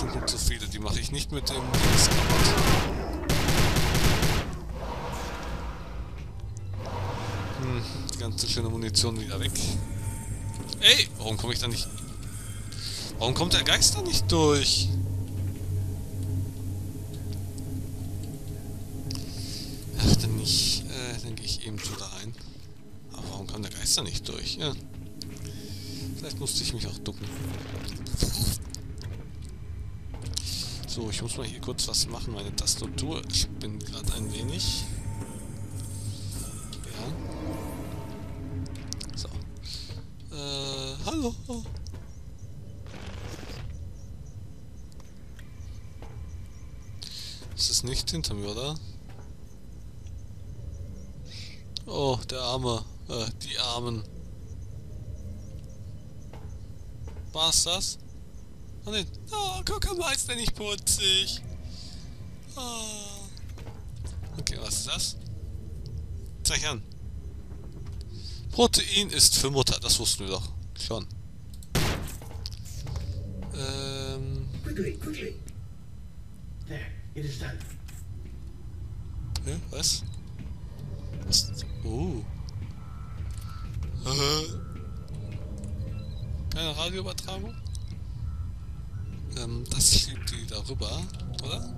sind mir zu viele. Die mache ich nicht mit dem Dings kaputt. Die ganze schöne Munition wieder weg. Ey, warum komme ich da nicht... Warum kommt der Geist da nicht durch? Ach, dann nicht. Dann gehe ich eben so da rein. Aber warum kam der Geist da nicht durch? Ja. Vielleicht musste ich mich auch ducken. So, ich muss mal hier kurz was machen. Meine Tastatur spinnt gerade ein wenig. Ja. So. Hallo. Das ist nicht hinter mir, oder? Oh, der Arme. Die Armen. War's das? Oh ne. Oh, guck mal, ist der nicht putzig. Oh. Okay, was ist das? Zeig an. Protein ist für Mutter, das wussten wir doch schon. Quickly. There, it is done. Was? Was? Keine Radioübertragung? Das schiebt die darüber, oder?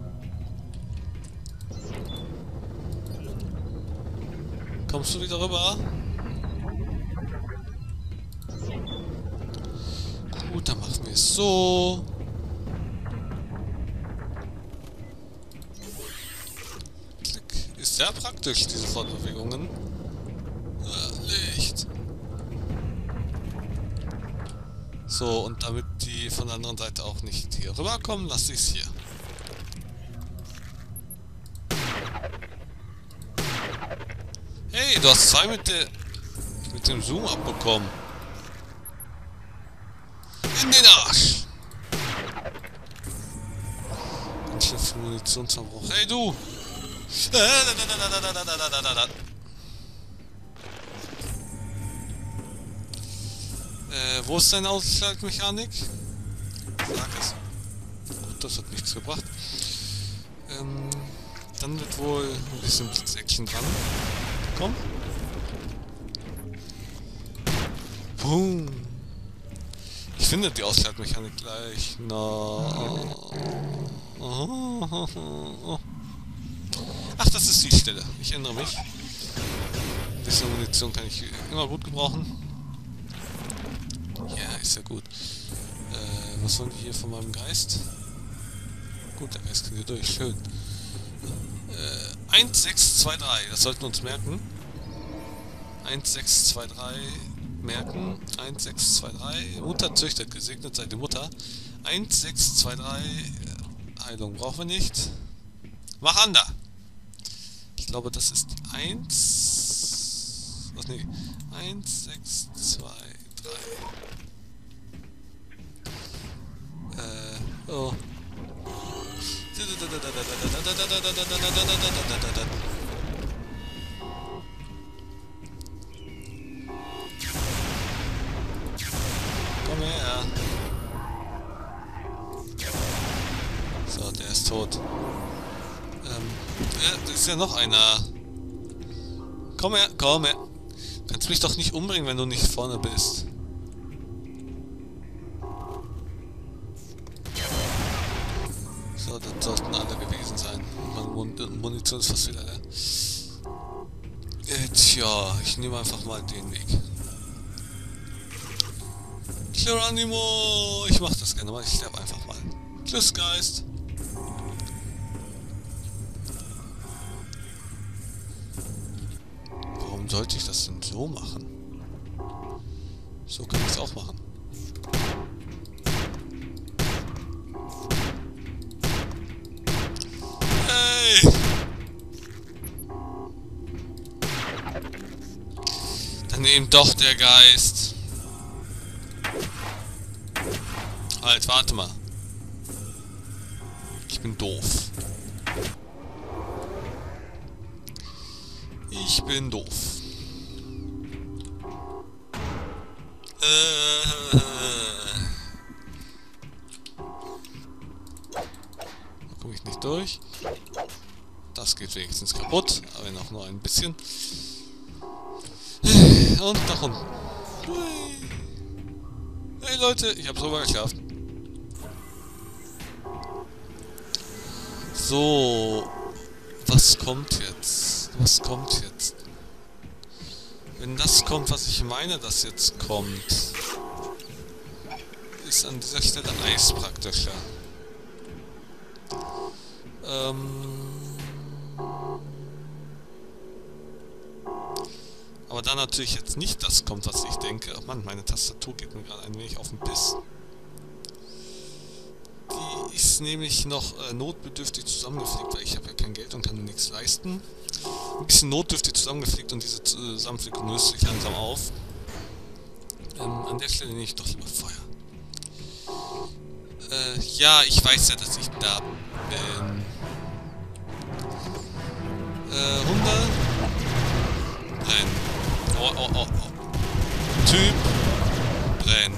Kommst du wieder rüber? Gut, dann machen wir es so. Klick. Ist sehr praktisch, diese Fortbewegungen. Licht. So, und damit die von der anderen Seite auch nicht hier rüberkommen, lasse ich es hier. Hey, du hast 2 mit dem Zoom abbekommen. In den Arsch! Ganz schön viel Munitionsverbrauch. Hey, du! Wo ist deine Ausschaltmechanik? Sag es. Gut, das hat nichts gebracht. Dann wird wohl ein bisschen Blitz-Action dran. Komm. Boom. Ich finde die Ausschaltmechanik gleich. Ach, das ist die Stelle. Ich ändere mich. Ein bisschen Munition kann ich immer gut gebrauchen. Ja, ist ja gut. Was wollen die hier von meinem Geist? Gut, der Geist kann hier durch. Schön. 1623, das sollten wir uns merken. 1623 merken. 1623. Mutter züchtet, gesegnet sei die Mutter. 1623. Heilung brauchen wir nicht. Machanda! Ich glaube, das ist die 1. Was nee? 1623. Oh. Komm her. So, der ist tot. Da ist ja noch einer. Komm her, komm her. Du kannst mich doch nicht umbringen, wenn du nicht vorne bist. So, das sollten alle gewesen sein. Meine Munition ist fast wieder leer. Tja, ich nehme einfach mal den Weg. Geronimo! Ich mach das gerne mal, ich sterbe einfach mal. Tschüss, Geist! Warum sollte ich das denn so machen? So kann ich es auch machen. Hey! Dann doch der Geist. Halt, warte mal. Ich bin doof. Ich bin doof. durch. Das geht wenigstens kaputt, aber noch nur ein bisschen. Und nach unten. Hey Leute, ich hab's sogar geschafft. So, was kommt jetzt? Was kommt jetzt? Wenn das kommt, was ich meine, das jetzt kommt, ist an dieser Stelle Eis praktischer. Aber da natürlich jetzt nicht das kommt, was ich denke. Oh Mann, meine Tastatur geht mir gerade ein wenig auf den Piss. Die ist nämlich noch notbedürftig zusammengeflickt, weil ich habe ja kein Geld und kann mir nichts leisten. Ein bisschen notdürftig zusammengeflickt und diese Zusammenflickung löst sich langsam auf. An der Stelle nehme ich doch lieber Feuer. Ja, ich weiß ja, dass ich da bin. Hunde. Brennen. Oh, oh, oh, oh. Typ. Brennen.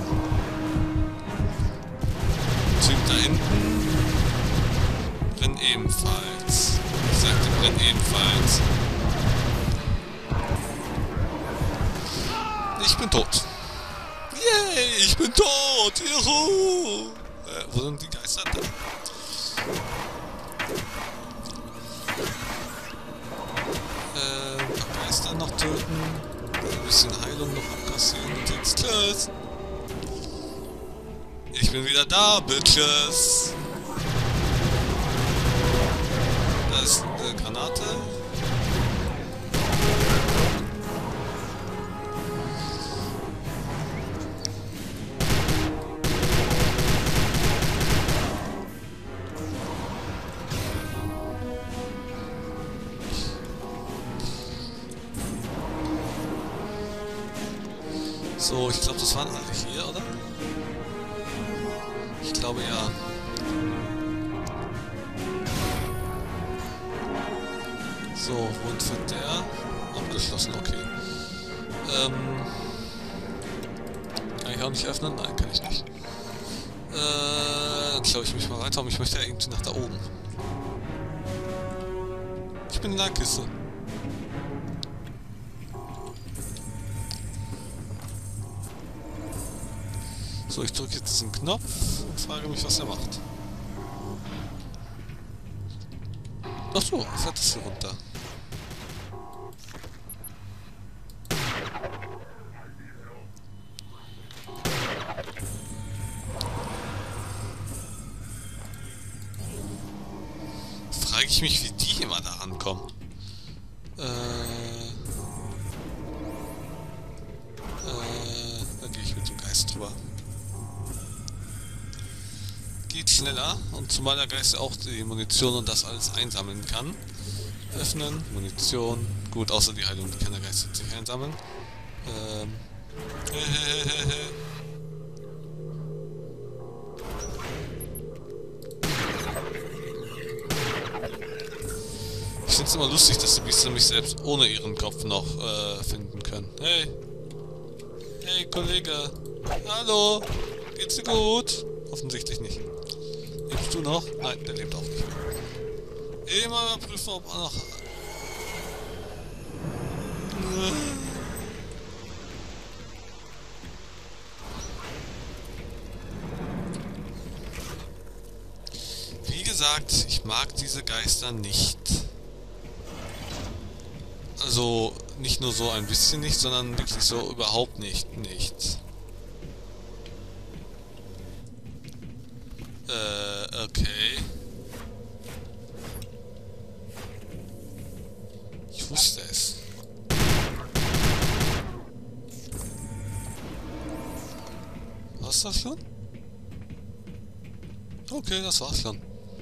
Typ da hinten. Brennt ebenfalls. Ich sagte, brennt ebenfalls. Ich bin tot. Yay, ich bin tot. Juhu. Wo sind die Geister da? Ein paar Geister noch töten. Ein bisschen Heilung noch abkassieren und jetzt tschüss. Ich bin wieder da, Bitches. Da ist eine Granate. So, ich glaube, das waren alle hier, oder? Ich glaube, ja. So, und wird der abgeschlossen, okay. Kann ich auch nicht öffnen? Nein, kann ich nicht. Dann schaue ich mich mal weiter um. Ich möchte ja irgendwie nach da oben. Ich bin in der Kiste. So, ich drücke jetzt diesen Knopf und frage mich, was er macht. Ach so, fährt das hier runter. Frage ich mich, wie die immer da rankommen. Da gehe ich mit dem Geist drüber. Geht schneller und zumal der Geist auch die Munition und das alles einsammeln kann. Öffnen, Munition. Gut, außer die Heilung, die kann der Geist jetzt nicht einsammeln. Ich finde es immer lustig, dass die Biester mich selbst ohne ihren Kopf noch finden können. Hey! Hey, Kollege! Hallo! Geht's dir gut? Offensichtlich nicht. Lebst du noch? Nein, der lebt auch nicht. Immer prüfen, ob er noch... Wie gesagt, ich mag diese Geister nicht. Also, nicht nur so ein bisschen nicht, sondern wirklich so überhaupt nicht. Okay. Ich wusste es. War's das schon? Okay, das war's schon.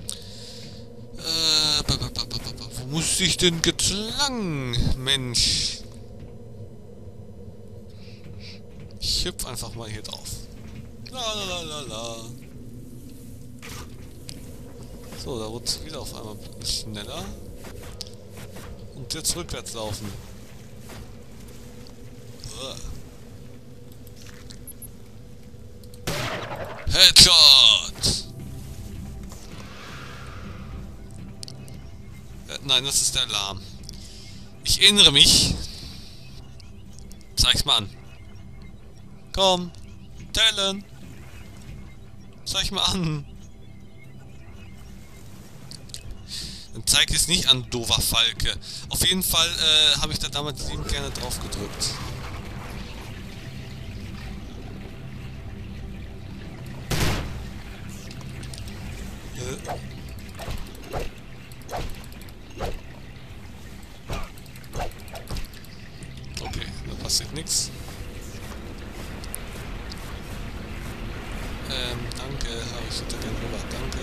Wo muss ich denn jetzt lang, Mensch? Ich hüpf einfach mal hier drauf. La. So, da wurde es wieder auf einmal schneller. Und jetzt rückwärts laufen. Headshot! Nein, das ist der Alarm. Ich erinnere mich. Zeig's mal an. Komm. Talon. Zeig mal an. Dann zeig es nicht an, doofer Falke. Auf jeden Fall habe ich da damals liebend gerne drauf gedrückt. Okay, da passiert nichts. Danke, aber ich hätte gerne rüber, danke.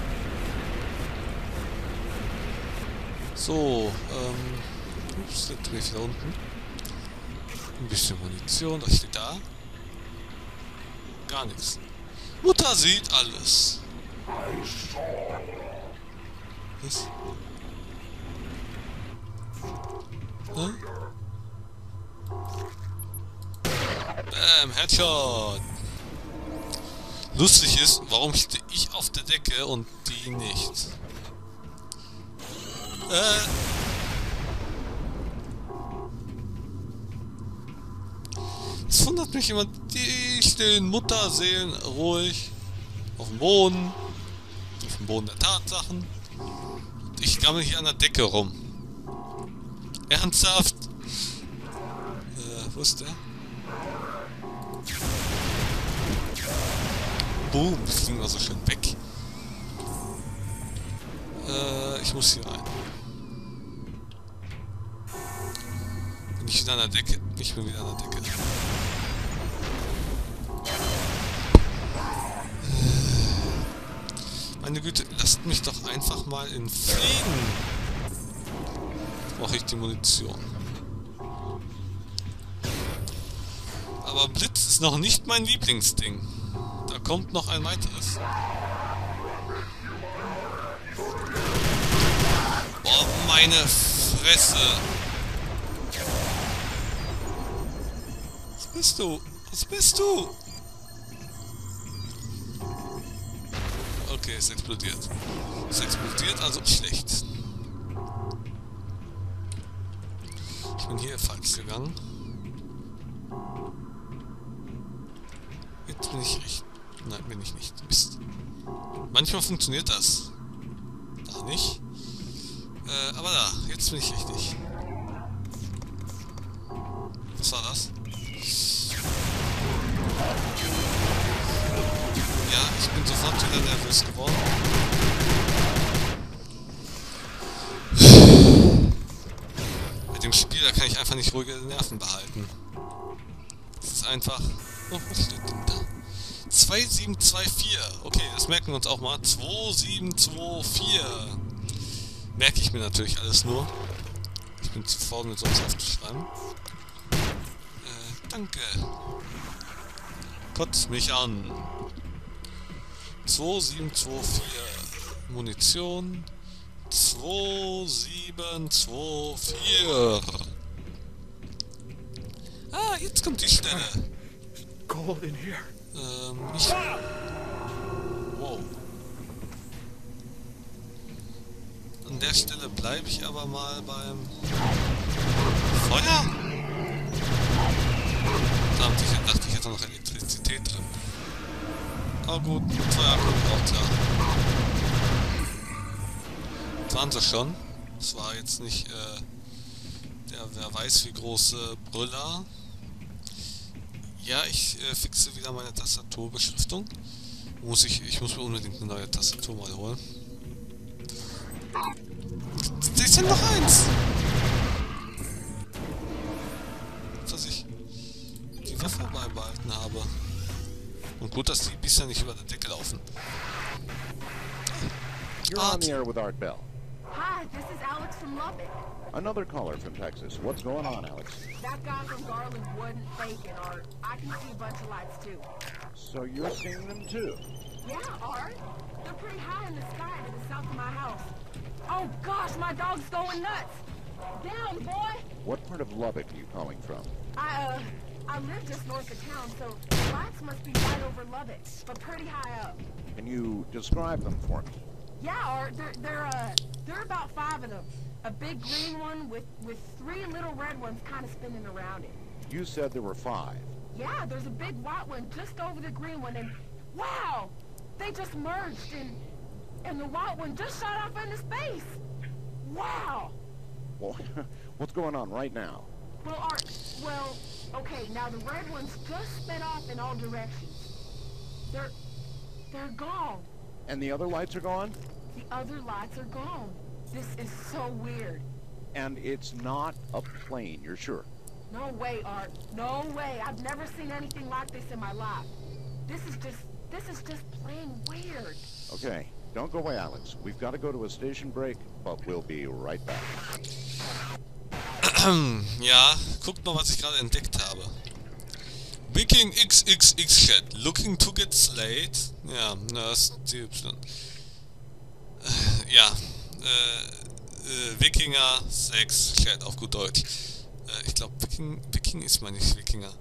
So, ups, der Dreh da unten. Ein bisschen Munition, was steht da? Gar nichts. Mutter sieht alles. Was? Hm? Bam, Headshot. Lustig ist, warum stehe ich auf der Decke und die nicht? Das wundert mich immer, die stehen Mutterseelen ruhig auf dem Boden der Tatsachen. Und ich gammel hier an der Decke rum. Ernsthaft? Wo ist der? Boom, das ging also schön weg. Ich muss hier rein. Bin ich wieder an der Decke? Ich bin wieder an der Decke. Meine Güte, lasst mich doch einfach mal in Frieden. Brauche ich die Munition. Aber Blitz ist noch nicht mein Lieblingsding. Da kommt noch ein weiteres. Boah, meine Fresse. Was bist du? Was bist du? Okay, es explodiert. Es explodiert, also schlecht. Ich bin hier falsch gegangen. Jetzt bin ich richtig. Nein, bin ich nicht. Mist. Manchmal funktioniert das. Da nicht. Aber da. Jetzt bin ich richtig. Was war das? Ja, ich bin sofort wieder nervös geworden. Mit dem Spiel, da kann ich einfach nicht ruhige Nerven behalten. Das ist einfach... Oh, was steht denn da? 2724. Okay, das merken wir uns auch mal. 2724. Merke ich mir natürlich alles nur. Ich bin zu faul, mir sowas aufzuschreiben. Danke. Kotzt mich an. 2724. Munition. 2724. Ah, jetzt kommt die Stelle. Cold in here. Wow. An der Stelle bleibe ich aber mal beim Feuer. Verdammt, ich dachte, ich hätte noch Elektrizität drin. Aber gut, mit Feuer kommt auch klar. Das waren sie schon. Das war jetzt nicht der wer weiß wie große Brüller. Ja, ich fixe wieder meine Tastaturbeschriftung. Ich muss mir unbedingt eine neue Tastatur mal holen. Da ist ja noch eins! Dass ich die Waffe beibehalten habe. Und gut, dass die bisher nicht über der Decke laufen. You're on the air with Art Bell. Hi, this is Alex from Lubbock. Another caller from Texas. What's going on, Alex? That guy from Garland wasn't faking, Art. I can see a bunch of lights, too. So you're seeing them too? Yeah, Art. They're pretty high in the sky to the south of my house. Oh, gosh, my dog's going nuts. Down, boy! What part of Lubbock are you calling from? I live just north of town, so the lights must be right over Lubbock, but pretty high up. Can you describe them for me? Yeah, Art. There are about 5 of them. A big green one with 3 little red ones kind of spinning around it. You said there were 5. Yeah, there's a big white one just over the green one, and wow, they just merged, and the white one just shot off into space. Wow. Well, what's going on right now? Well, Art, okay, now the red ones just sped off in all directions. They're gone. And the other lights are gone? The other lights are gone. This is so weird. And it's not a plane, you're sure? No way, Art. No way. I've never seen anything like this in my life. This is just plain weird. Okay, don't go away, Alex. We've got to go to a station break, but we'll be right back. Ja, guckt mal, was ich gerade entdeckt habe. Viking XXX Chat. Looking to get slayed. Ja, das ist die Y. Ja, Wikinger 6 Chat auf gut Deutsch. Ich glaube, Viking ist mal nicht Wikinger.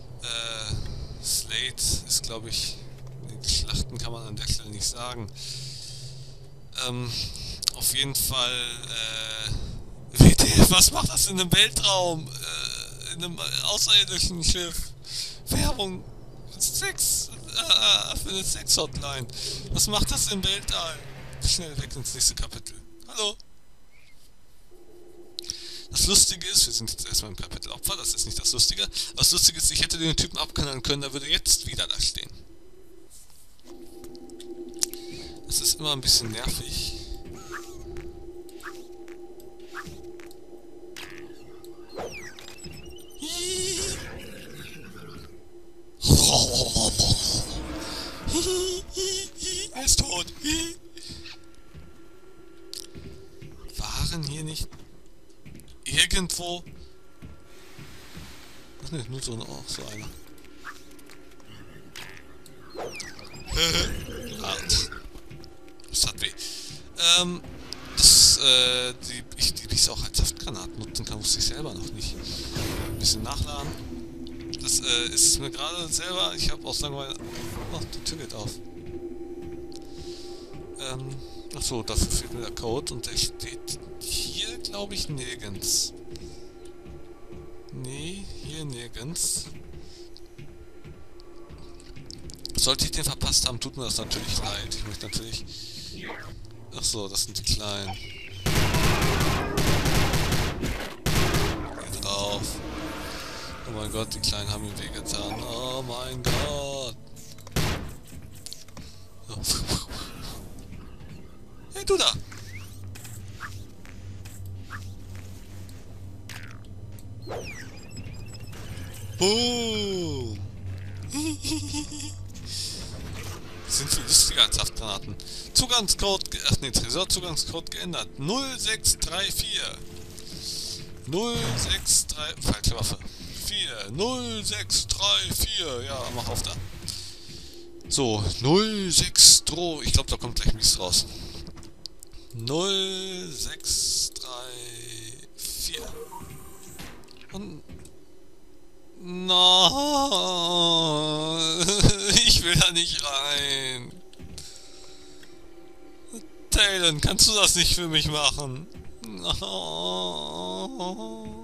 Slate ist, glaube ich, die Schlachten kann man an der Stelle nicht sagen. Auf jeden Fall, WTF, was macht das in einem Weltraum? In einem außerirdischen Schiff? Werbung, Sex, für eine Sex-Hotline. Was macht das im Weltall? Schnell weg ins nächste Kapitel. Hallo? Das Lustige ist, wir sind jetzt erstmal im Kapitel Opfer, das ist nicht das Lustige. Das Lustige ist, ich hätte den Typen abknallen können, der würde jetzt wieder da stehen. Das ist immer ein bisschen nervig. Er ist tot. Waren hier nicht irgendwo... Ach ne, nur so eine, auch so einer. Das hat weh. Die ich auch als Saftgranaten nutzen kann, wusste ich selber noch nicht. Ein bisschen nachladen. Das ist mir gerade selber, ich habe aus Langeweile... Oh, die Tür geht auf. Achso, dafür fehlt mir der Code und der steht hier, glaube ich, nirgends. Nee, hier nirgends. Sollte ich den verpasst haben, tut mir das natürlich leid. Ich möchte natürlich... Achso, das sind die Kleinen. Hier drauf. Oh mein Gott, die Kleinen haben ihm wehgetan. Oh mein Gott. Oh. Hey, du da! Boom! Sind viel lustiger als Saftgranaten. Zugangscode, ach ne, Tresorzugangscode geändert. 0634. 063, falsche Waffe. 0634, ja, mach auf da. So, 063, ich glaube, da kommt gleich nichts raus. 0634. Und... No, ich will da nicht rein. Talon, kannst du das nicht für mich machen? No.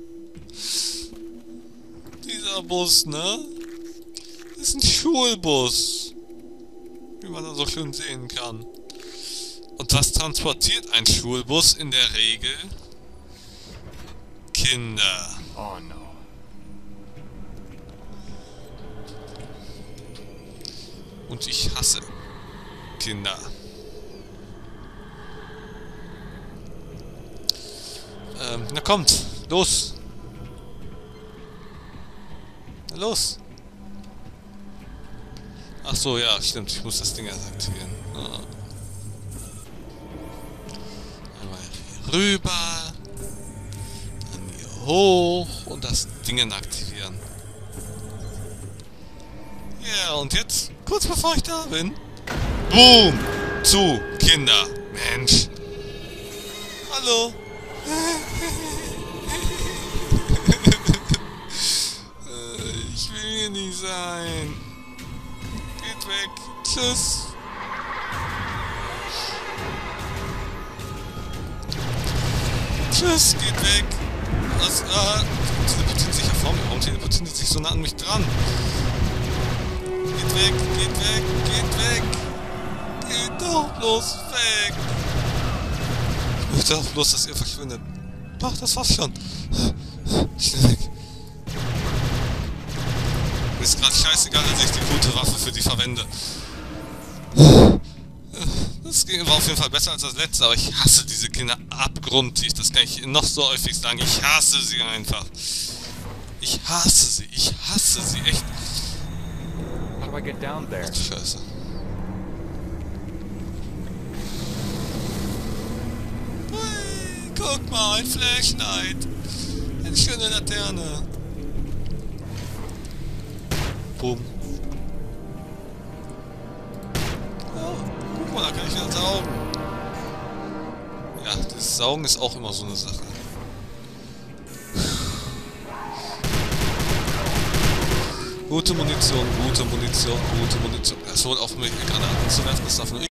Dieser Bus, ne? Das ist ein Schulbus. Wie man da so schön sehen kann. Und was transportiert ein Schulbus in der Regel? Kinder. Oh no. Und ich hasse Kinder. Na kommt, los. Na los. Ach so, ja, stimmt, ich muss das Ding erst aktivieren. Ah. Einmal hier rüber. Dann hier hoch und das Ding aktivieren. Ja, und jetzt, kurz bevor ich da bin, boom, zu Kinder. Mensch. Hallo. Ich will hier nicht sein. Geht weg. Tschüss. Tschüss, geht weg. Was? Teleportiert sich ja vor mir. Warum teleportiert sich so nah an mich dran? Geht weg, geht weg, geht weg. Geht doch bloß weg. Ich möchte doch bloß, dass ihr verschwindet. Doch, das war's schon. Schnell weg. Mir ist gerade scheißegal, dass ich die gute Waffe für die verwende. Das war auf jeden Fall besser als das letzte, aber ich hasse diese Kinder abgrundtief. Das kann ich noch so häufig sagen. Ich hasse sie einfach. Ich hasse sie. Ich hasse sie echt. How do I get down there? Ach du Scheiße. Hui, guck mal, ein Flashlight. Eine schöne Laterne. Boom. Oh, guck mal, da kann ich wieder saugen. Ja, das Saugen ist auch immer so eine Sache. Gute Munition, gute Munition, gute Munition. Es holt auf mich Granaten zu werfen, das darf nur